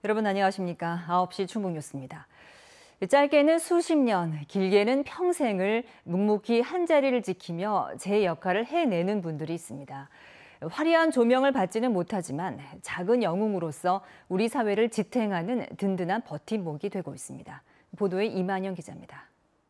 여러분 안녕하십니까? 9시 충북뉴스입니다. 짧게는 수십 년, 길게는 평생을 묵묵히 한자리를 지키며 제 역할을 해내는 분들이 있습니다. 화려한 조명을 받지는 못하지만 작은 영웅으로서 우리 사회를 지탱하는 든든한 버팀목이 되고 있습니다. 보도에 이만영 기자입니다.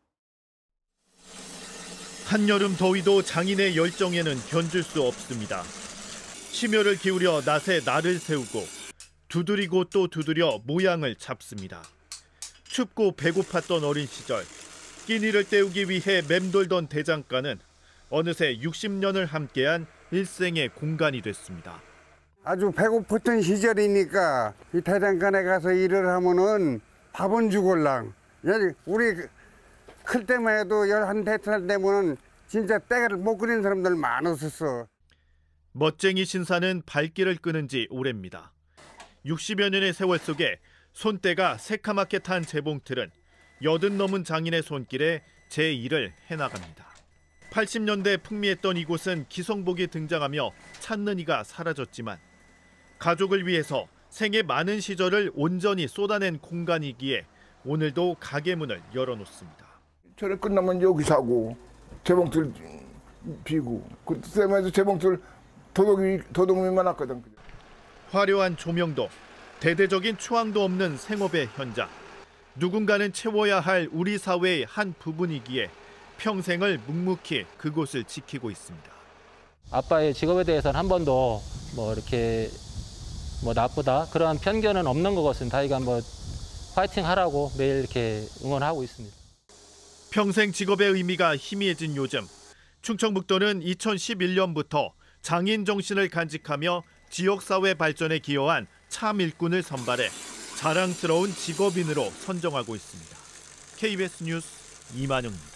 한여름 더위도 장인의 열정에는 견줄 수 없습니다. 심혈을 기울여 낫에 날을 세우고 두드리고 또 두드려 모양을 잡습니다. 춥고 배고팠던 어린 시절, 끼니를 때우기 위해 맴돌던 대장간은 어느새 60년을 함께한 일생의 공간이 됐습니다. 아주 배고팠던 시절이니까 이 대장간에 가서 일을 하면은 밥은 죽을랑. 우리 클 때만 해도 11살 되면은 진짜 때를 못 그리는 사람들 많았었어. 멋쟁이 신사는 발길을 끄는 지 오래입니다. 60여 년의 세월 속에 손때가 새카맣게 탄 재봉틀은 80 넘은 장인의 손길에 제 일을 해나갑니다. 80년대 풍미했던 이곳은 기성복이 등장하며 찾는 이가 사라졌지만 가족을 위해서 생애 많은 시절을 온전히 쏟아낸 공간이기에 오늘도 가게 문을 열어놓습니다. 저녁 끝나면 여기 자고 재봉틀 비고 그때마다 재봉틀 도둑이만 왔거든. 화려한 조명도 대대적인 추앙도 없는 생업의 현장. 누군가는 채워야 할 우리 사회의 한 부분이기에 평생을 묵묵히 그곳을 지키고 있습니다. 아빠의 직업에 대해서는 한 번도 이렇게 나쁘다 그런 편견은 없는 것 같습니다. 다이가 파이팅 하라고 매일 이렇게 응원하고 있습니다. 평생 직업의 의미가 희미해진 요즘, 충청북도는 2011년부터 장인 정신을 간직하며 지역사회 발전에 기여한 참 일꾼을 선발해 자랑스러운 직업인으로 선정하고 있습니다. KBS 뉴스 이만영입니다.